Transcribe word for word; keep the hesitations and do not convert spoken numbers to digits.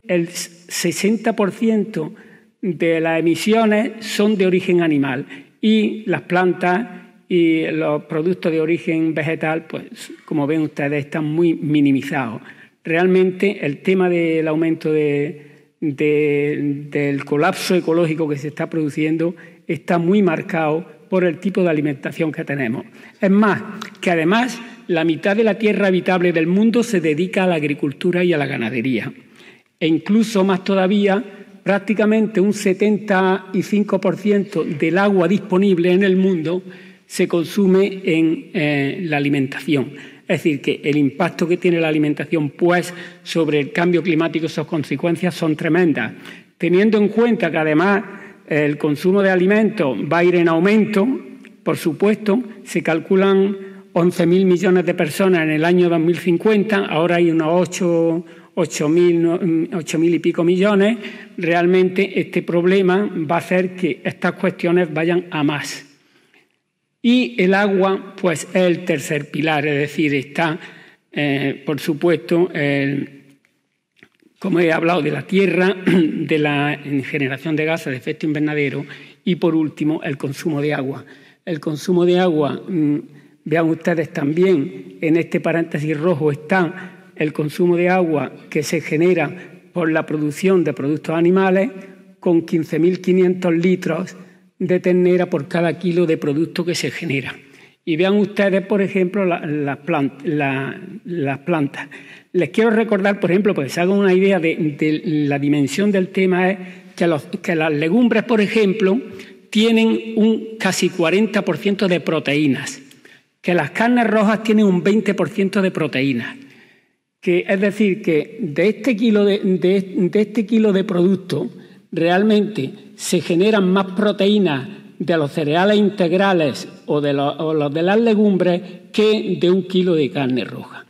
el sesenta por ciento de las emisiones son de origen animal y las plantas y los productos de origen vegetal, pues como ven ustedes, están muy minimizados. Realmente el tema del aumento de, de, del colapso ecológico que se está produciendo está muy marcado por el tipo de alimentación que tenemos. Es más, que además la mitad de la tierra habitable del mundo se dedica a la agricultura y a la ganadería. E incluso más todavía, prácticamente un setenta y cinco por ciento del agua disponible en el mundo se consume en eh, la alimentación. Es decir, que el impacto que tiene la alimentación pues, sobre el cambio climático y sus consecuencias son tremendas. Teniendo en cuenta que además el consumo de alimentos va a ir en aumento, por supuesto, se calculan once mil millones de personas en el año dos mil cincuenta, ahora hay unos ocho mil y pico millones. Realmente este problema va a hacer que estas cuestiones vayan a más. Y el agua, pues, es el tercer pilar, es decir, está, eh, por supuesto, el, como he hablado, de la tierra, de la generación de gases de efecto invernadero y, por último, el consumo de agua. El consumo de agua, mmm, vean ustedes también, en este paréntesis rojo está el consumo de agua que se genera por la producción de productos animales con quince mil quinientos litros de ternera por cada kilo de producto que se genera. Y vean ustedes, por ejemplo, la, la plant, la, las plantas. Les quiero recordar, por ejemplo, para que se hagan una idea de, de la dimensión del tema, es que, los, que las legumbres, por ejemplo, tienen un casi cuarenta por ciento de proteínas, que las carnes rojas tienen un veinte por ciento de proteínas. Que, es decir, que de este kilo de, de, de, este kilo de producto realmente se generan más proteínas de los cereales integrales o de los, o los de las legumbres que de un kilo de carne roja.